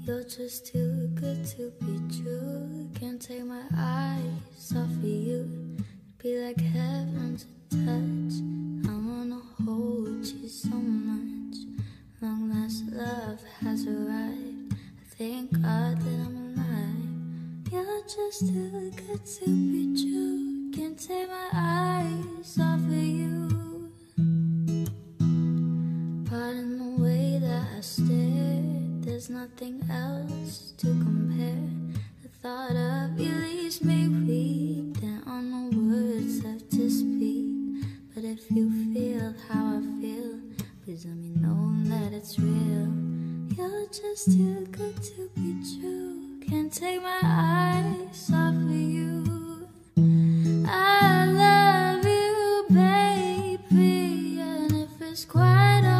You're just too good to be true. Can't take my eyes off of you. It'd be like heaven to touch. I wanna hold you so much. Long last love has arrived. I thank God that I'm alive. You're just too good to be true. Can't take my eyes off of you. Pardon the way that I stare. There's nothing else to compare. The thought of you leaves me weak. There are no words left to speak. But if you feel how I feel, please let me know that it's real. You're just too good to be true. Can't take my eyes off of you. I love you, baby, and if it's quite